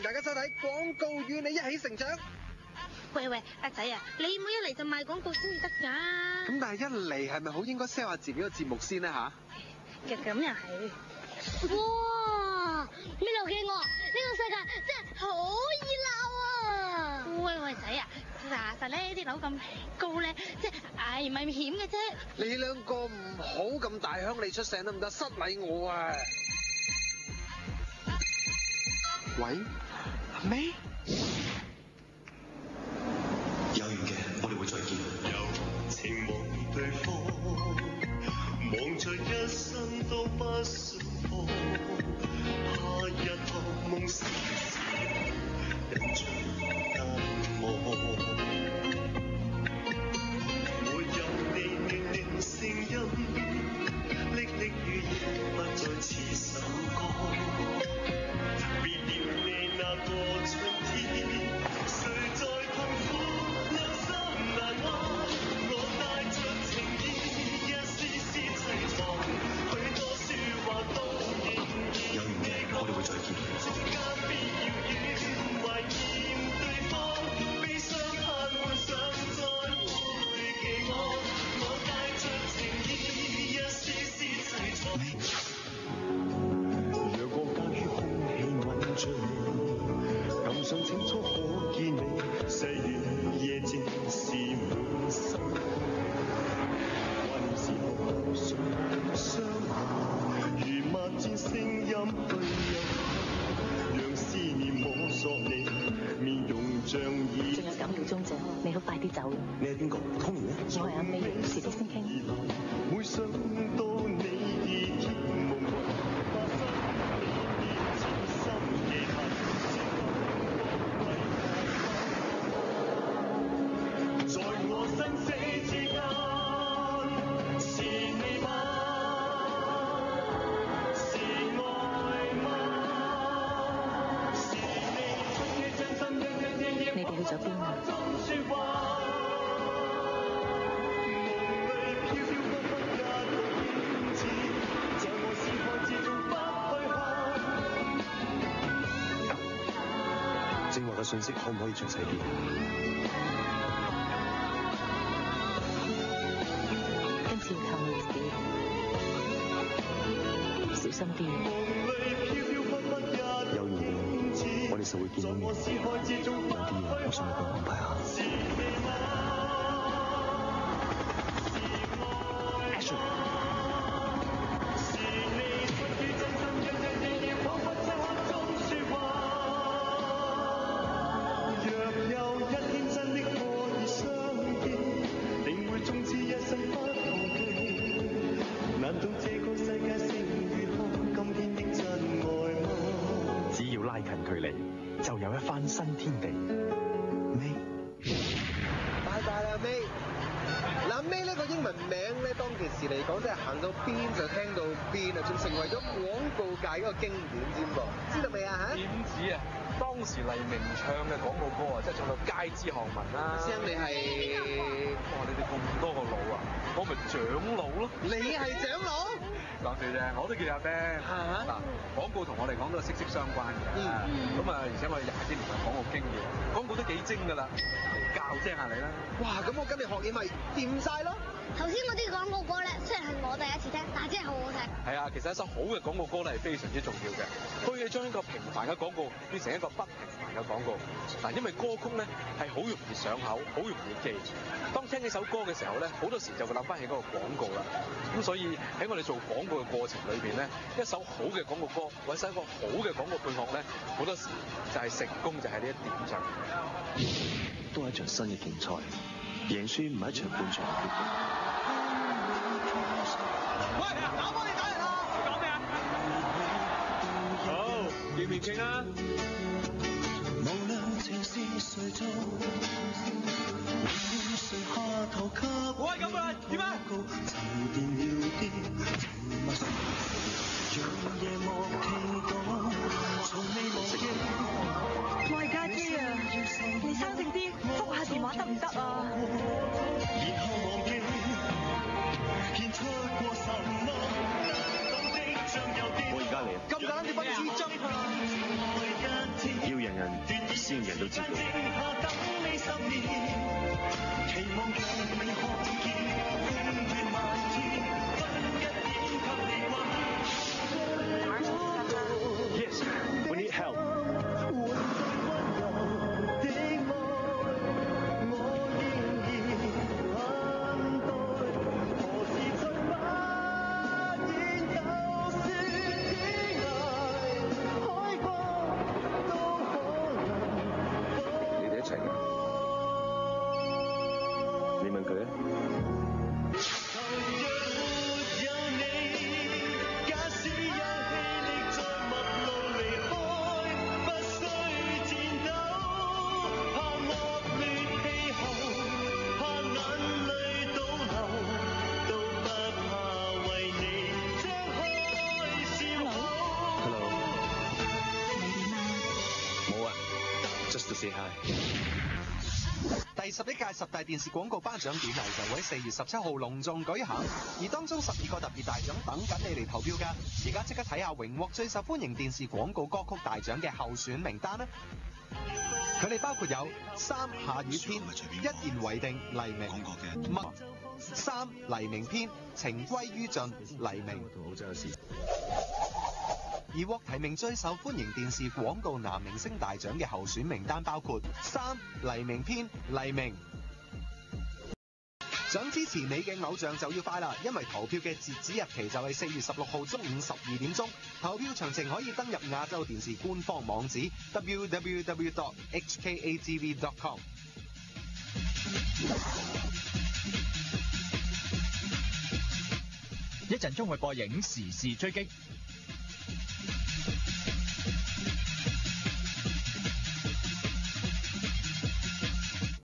迎大家收睇廣告與你一起成長。 喂，阿仔啊，你唔好一嚟就賣廣告先至得㗎。 咁但係一嚟係咪好應該 sell 下自己個節目先呢？ 咁又係。 哇！咩流嘅我？呢個世界真係好熱鬧啊！ 喂仔啊，查實咧啲樓咁高咧，即係危唔危險嘅啫。 你兩個唔好咁大鄉里出聲得唔得？失禮我啊！喂，阿 May。 有緣嘅，我哋會再見。有情望對方，望着一生都不想放，怕日後夢醒時，人像淡忘。沒有你暖暖聲音，淅瀝雨夜不再似首歌。別了你那個春天，誰在痛苦？有緣嘅，我哋會再見。陽光間於空氣吻着你，感想清楚可見你，細雨夜靜是滿心。還是無想相合，如默戰聲音對入，讓思念摸索你面容像已。 仲有9秒鐘啫，你好快啲走。 你係邊個？通年咧？ 我係阿 May，遲啲先傾。 每想到你已天夢魂，發生你已漸心記恨，在我生死之間。 你哋去咗邊啊？ 正話嘅信息可唔可以詳細啲？ 今次要靠你自己，小心啲。 有緣嘅，我哋實會見到面。有啲嘢我想你幫我安排下。 只要拉近距離，就有一番新天地。May， 拜拜啦 May。嗱 May 呢個英文名咧，當其時嚟講，即係行到邊就聽到邊啊，仲成為咗廣告界嗰個經典添噃，知道未啊嚇？ 點止啊！當時黎明唱嘅廣告歌啊，即係唱到街知巷聞啦。 師兄你係？ 哇！你哋咁多個佬啊，我咪長老咯。 你係長老？ 講笑啫，我都叫阿 Ben。嗱，廣告同我嚟講都係息息相關嘅。咁啊，而且我哋20幾年嘅廣告經驗，廣告都幾精㗎啦，嚟教精下你啦。 哇！咁我跟你學嘢咪掂晒咯。 頭先嗰啲廣告歌咧，雖然係我第一次聽，但係真係好好聽。 係啊，其實一首好嘅廣告歌咧係非常之重要嘅，可以將一個平凡嘅廣告變成一個不平凡嘅廣告。嗱，因為歌曲咧係好容易上口，好容易記。當聽起首歌嘅時候咧，好多時就會諗翻起嗰個廣告啦。咁所以喺我哋做廣告嘅過程裏邊咧，一首好嘅廣告歌或者一個好嘅廣告配樂咧，好多時就係成功就係呢一點上。 都係一場新嘅競賽，贏輸唔係一場半場嘅決定。 喂，我幫你打人啦！你講咩啊？好，見面傾啊！ 無論情是誰做，誰下頭給我係咁啊？點啊？沉澱了啲沉默，讓夜幕聽到，從未忘記。 我係家姐啊，你生性啲，覆下電話得唔得啊？ 然後忘記，獻出過什麼？我而家嚟， 咁簡單點不知足啊！ 要人人先人都知道。Yes, we need help. 你哋一齊㗎？你問佢啊。Just to say hi。 第11屆十大電視廣告頒獎典禮就會喺4月17號隆重舉行，而當中12個特別大獎等緊你嚟投票㗎。而家即刻睇下榮獲最受歡迎電視廣告歌曲大獎嘅候選名單啦！佢哋包括有3下雨天、一言為定黎明、3黎明篇情歸於盡黎明。而獲提名最受歡迎電視廣告男明星大獎嘅候選名單包括3黎明篇黎明。想支持你嘅偶像就要快啦，因為投票嘅截止日期就係4月16號中午12點鐘。投票詳情可以登入亞洲電視官方網址 www.hkatv.com。 一陣將會播映時事追擊。